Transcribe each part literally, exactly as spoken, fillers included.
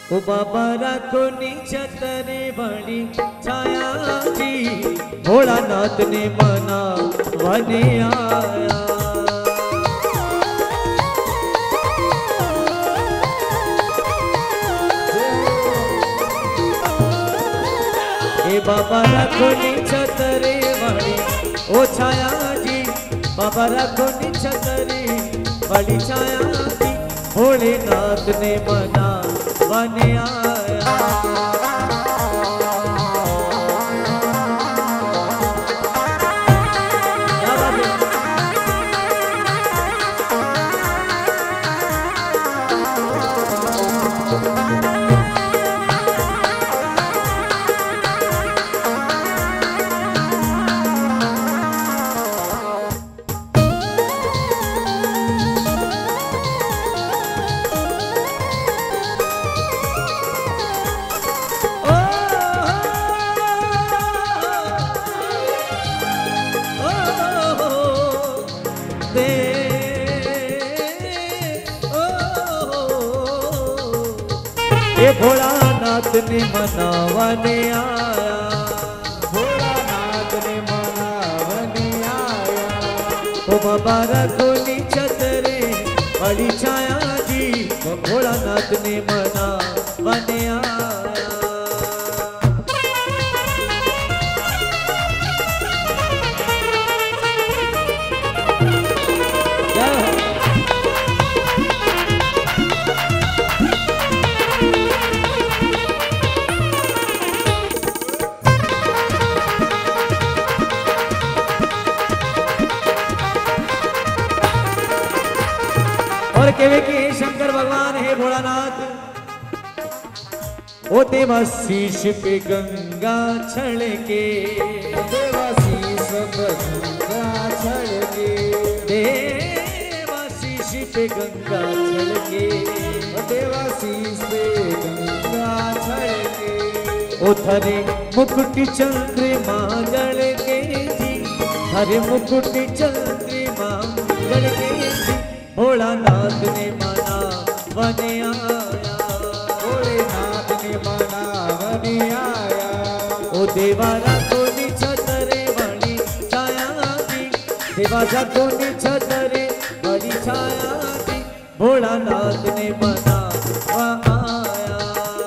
ओ बाबा राखो छतरे बड़ी छाया जी, भोलानाथ ने मना वने आया। ए बाबा राखो छतरे बड़ी ओ छाया जी, बाबा राखो छतरे बड़ी छाया जी, भोलेनाथ ने मना वने आया। ये भोलानाथ ने मनावने आया, भोलानाथ ने मनावने आया। ओ बाबा राखो छतरे बड़ी छाया जी, भोलानाथ ने मनावने आया। और केवे कि शंकर भगवान है भोलानाथ, ओ देवा शीश पे गंगा छलके, देवा शीश पे गंगा छलके, देवा शीश पे गंगा छलके, देवा शीश पे गंगा छलके। ओ थरे मुकुट चंद्रमा जलके जी, थरे मुकुट चंद्रमा जलके जी, भोलानाथ ने मना वने आया, भोलेनाथ ने मनावने आया। ओ देवा राखो छतरे बड़ी छाया जी, देवा राखो छतरे बड़ी छाया जी, भोलानाथ ने मना आया।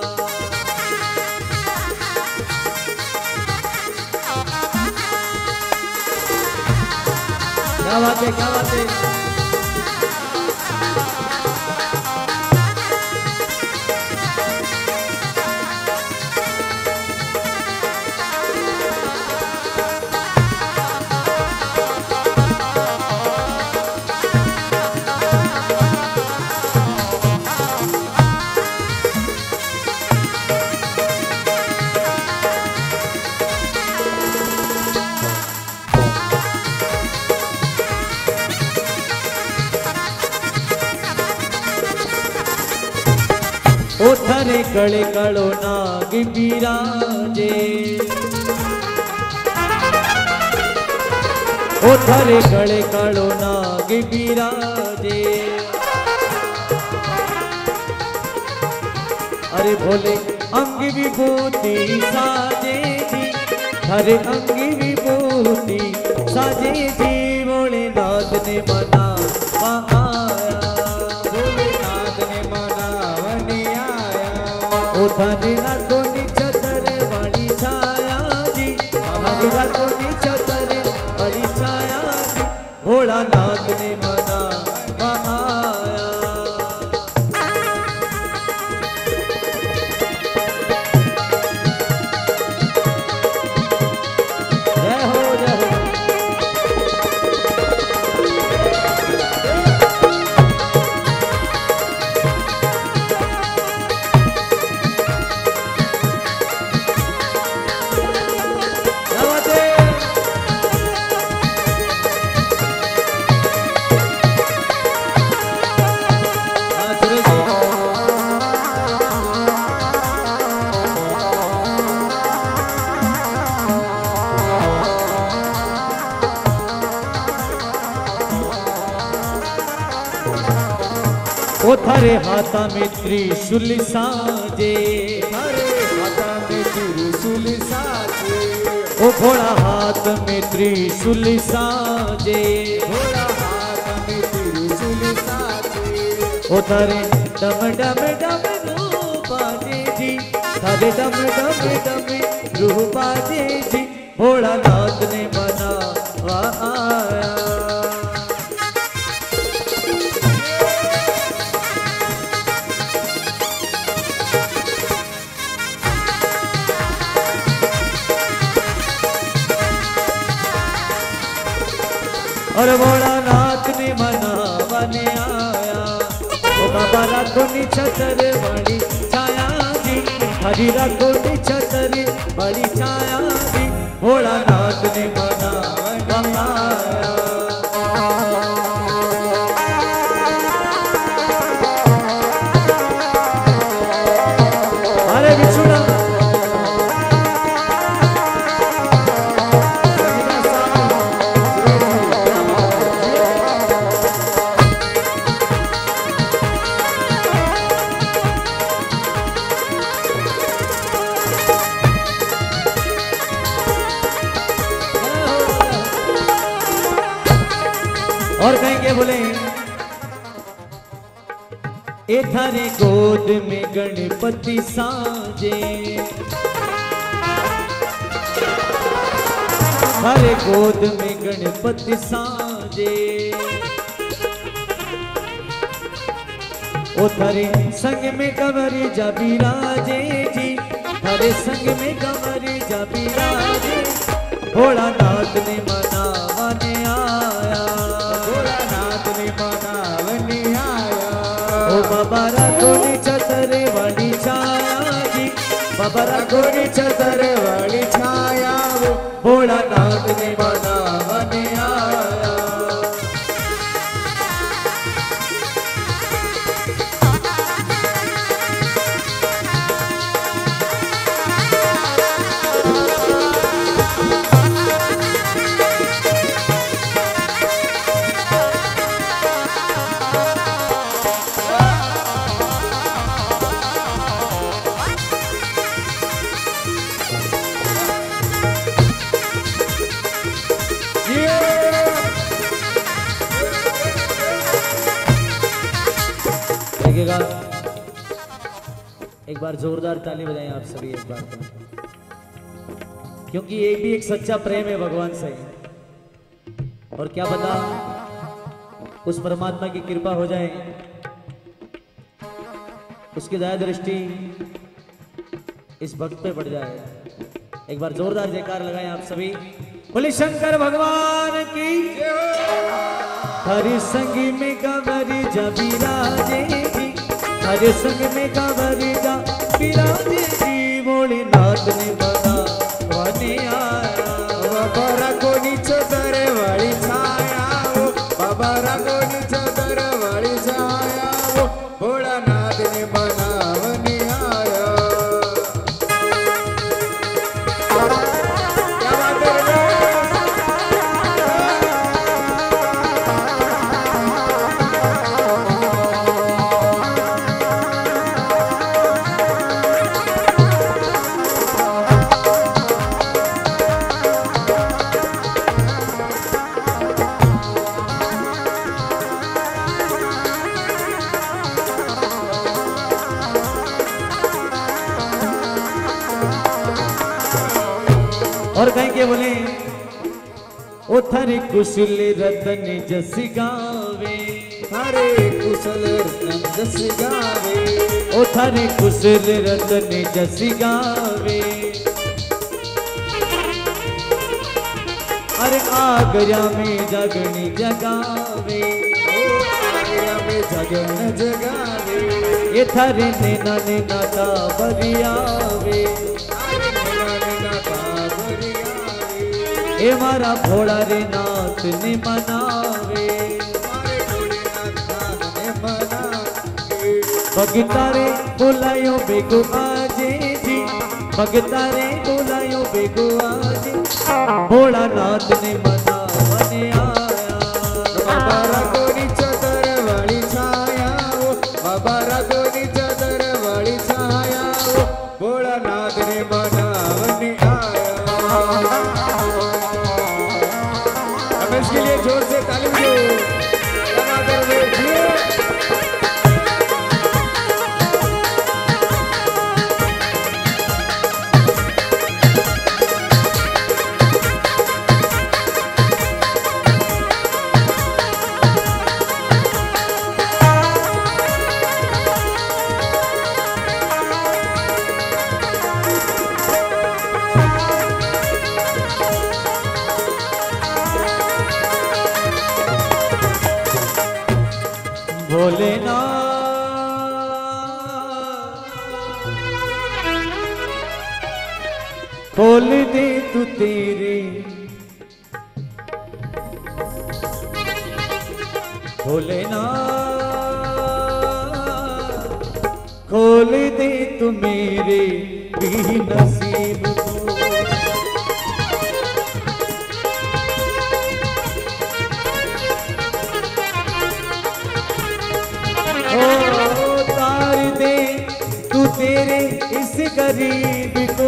क्या बात है, क्या बात है। ओ थरे गले गलो नाग बिराजे, ओ थरे गले गलो नाग बिराजे, अरे भोले अंग विभूति साजे जी, हरे अंग विभूति साजे जी, भोलेनाथ ने मना आया, भोलेनाथ ने मनावने आया। ओ धनी राखो छतरे बड़ी छाया जी, धनी राखो छतरे बड़ी छाया जी, भोलानाथ ने मना आया। जय हो जय हो। ओ थारे हाथा में त्रिशूल साजे, थारे हाथा में त्रिशूल साजे, ओ घोड़ा हाथ में त्रिशूल साजे, घोड़ा हाथ में त्रिशूल साजे, ओ थारे डम डम डम रूह बाजे जी, थारे डम डम डम रूह बाजे जी, भोलानाथ ने बनावा आया। और भोलानाथ ने मनावने आया, ओ बाबा राखो नी छतर बड़ी छाया जी, हरि राखो नी छतर बड़ी छाया जी, भोलानाथ ने मनावने आया। अरे बिछुड़ा और कहेंगे बोले, ए थारे गोद में गणपति साजे, थारे गोद में गणपति साजे, ओ थारे संग में कंवरी जा बिराजे जी, थारे संग में कंवरी जा बिराजे, भोलानाथ ने मनावने आया, भोलानाथ ने मनावने आया। ओ बाबा राखो नी छतर वाली छाया जी, बाबा राखो नी छतर वाली छाया, वो भोलानाथ ने मनावने आया। लगेगा एक बार जोरदार ताली बजाएं आप सभी एक बार तो, क्योंकि ये भी एक सच्चा प्रेम है भगवान से। और क्या पता उस परमात्मा की कृपा हो जाए, उसकी दया दृष्टि इस भक्त पे पड़ जाए। एक बार जोरदार जयकार लगाएं आप सभी, बोले शंकर भगवान की। हरि संग में कंवरी जा बिराजे जी, हरि संग में कंवरी जा बिराजे जी, भोलेनाथ ने मनावने आया। बाबा राखो नी छतर वाली छाया, वो बाबा राखो नी छतर वाली छाया, वो भोलानाथ ने मनावने आया। क्या बात है? और कहीं के बोले, ओ थारे कुशल रतन जस गावे, थारे कुशल रतन जस गावे, ओ थारे कुशल रतन जस गावे, अरे आगरा में जगनी जगावे, आगरा में जगन जगावे, ये थारे नैना नैना ता बरियावे, ए मारा भोला रे नाथ ने मनावे, भगता रे बुलायो बेगो आजे जी, भगता रे बुलायो बेगो आजे, भोला नाथ ने मनावने आया। बाबा राखो नी छतर वाली छाया, वो रमेश के लिए जोर से ताली बजाओ। टमाटर में जी। भोलेनाथ खोल दे तू तेरे भोलेनाथ खोल दे तू मेरे भी नसीब को। तेरे इस गरीब को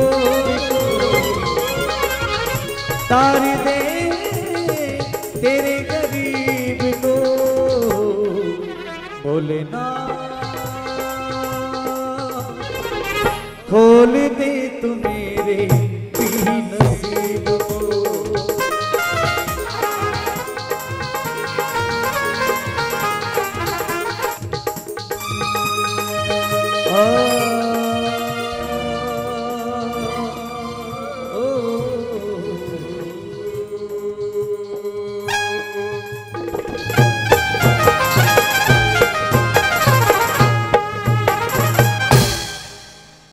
तार दे तेरे गरीब को भोलेनाथ खोल दे तू मेरे